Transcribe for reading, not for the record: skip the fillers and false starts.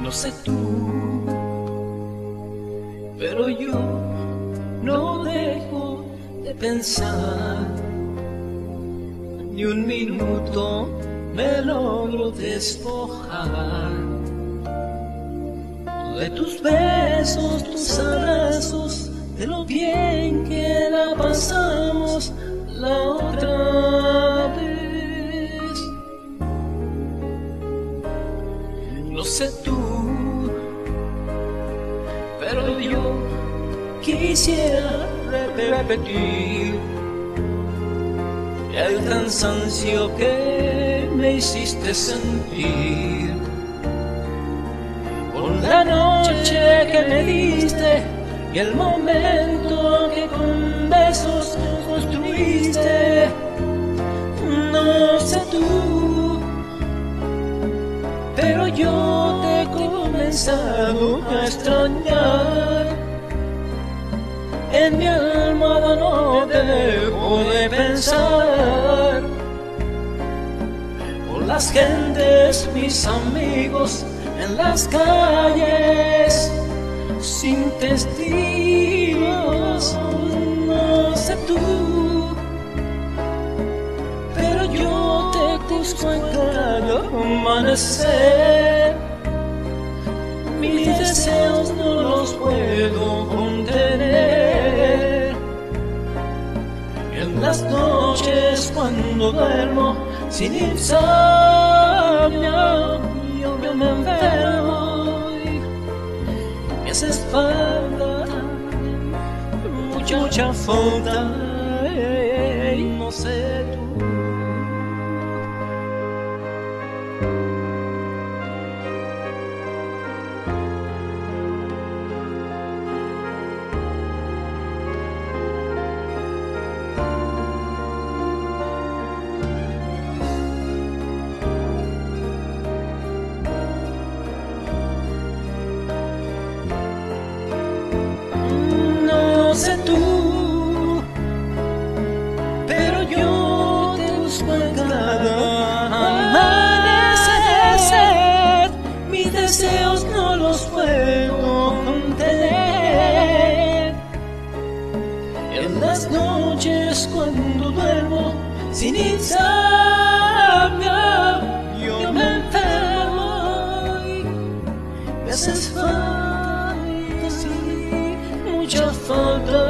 No sé tú, pero yo no dejo de pensar. Ni un minuto me logro despojar de tus besos, tus abrazos, de lo bien que la pasamos la otra vez. No sé tú, pero yo quisiera repetir el cansancio que me hiciste sentir por la noche que me diste y el momento que con besos construiste. No sé tú, pero yo te he comenzado a extrañar. En mi almohada no dejo de pensar por las gentes, mis amigos en las calles sin testigos. No sé tú, pero yo te busco en cada amanecer. Mis deseos no los puedo contener. En las noches cuando duermo sin insomnio, yo me enfermo y me haces falta, mucha falta. No sé tú. No sé tú, pero yo te busco en cada amanecer. Mis deseos no los puedo contener. En las noches cuando duermo sin insomnio, yo me enfermo y me haces falta, sí, mucha falta.